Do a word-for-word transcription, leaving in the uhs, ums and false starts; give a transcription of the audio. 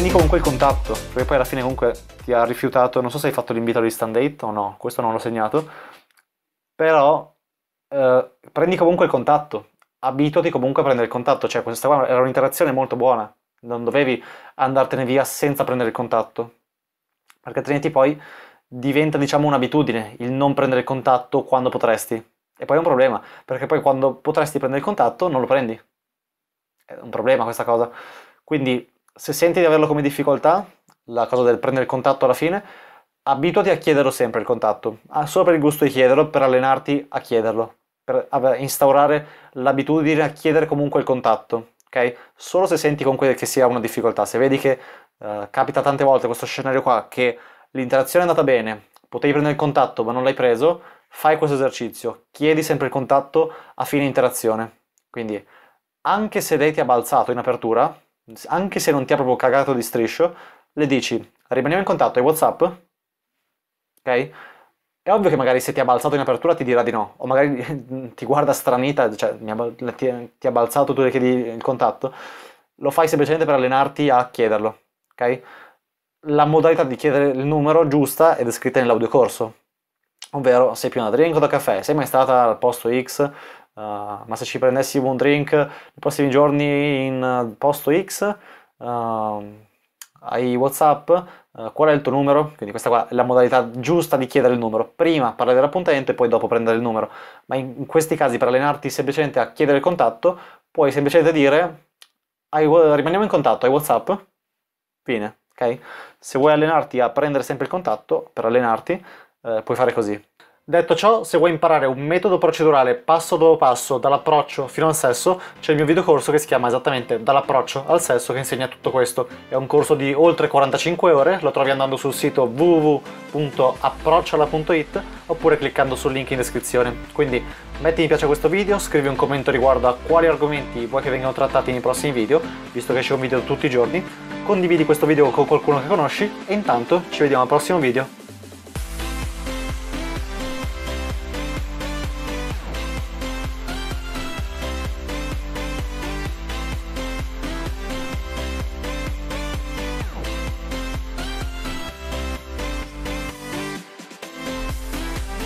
prendi comunque il contatto, perché poi alla fine comunque ti ha rifiutato, non so se hai fatto l'invito all'Instant Date o no, questo non l'ho segnato, però eh, prendi comunque il contatto, abituati comunque a prendere il contatto, cioè questa qua era un'interazione molto buona, non dovevi andartene via senza prendere il contatto, perché altrimenti poi diventa diciamo un'abitudine il non prendere il contatto quando potresti, e poi è un problema, perché poi quando potresti prendere il contatto non lo prendi, è un problema questa cosa, quindi se senti di averlo come difficoltà, la cosa del prendere il contatto alla fine, abituati a chiederlo sempre il contatto, ah, solo per il gusto di chiederlo, per allenarti a chiederlo, per ave- instaurare l'abitudine a chiedere comunque il contatto, ok? Solo se senti comunque che sia una difficoltà, se vedi che eh, capita tante volte questo scenario qua, che l'interazione è andata bene, potevi prendere il contatto ma non l'hai preso, fai questo esercizio, chiedi sempre il contatto a fine interazione, quindi anche se lei ti ha balzato in apertura, anche se non ti ha proprio cagato di striscio, le dici rimaniamo in contatto ai WhatsApp, ok? È ovvio che magari se ti ha balzato in apertura ti dirà di no, o magari ti guarda stranita, cioè mi ha bal- ti, ti ha balzato, tu le chiedi il contatto, lo fai semplicemente per allenarti a chiederlo, ok? La modalità di chiedere il numero giusta è descritta nell'audiocorso, ovvero sei più una drink o da caffè, sei mai stata al posto X, uh, ma se ci prendessimo un drink nei prossimi giorni in uh, posto X, uh, hai WhatsApp, uh, qual è il tuo numero? Quindi questa qua è la modalità giusta di chiedere il numero, prima parlare dell'appuntamento e poi dopo prendere il numero, ma in, in questi casi per allenarti semplicemente a chiedere il contatto, puoi semplicemente dire hai, rimaniamo in contatto, hai WhatsApp? Fine, ok? Se vuoi allenarti a prendere sempre il contatto, per allenarti, eh, puoi fare così. Detto ciò, se vuoi imparare un metodo procedurale passo dopo passo dall'approccio fino al sesso, c'è il mio videocorso che si chiama esattamente Dall'approccio al sesso, che insegna tutto questo. È un corso di oltre quarantacinque ore, lo trovi andando sul sito w w w punto approcciala punto it oppure cliccando sul link in descrizione. Quindi metti mi piace a questo video, scrivi un commento riguardo a quali argomenti vuoi che vengano trattati nei prossimi video, visto che esce un video tutti i giorni, condividi questo video con qualcuno che conosci e intanto ci vediamo al prossimo video.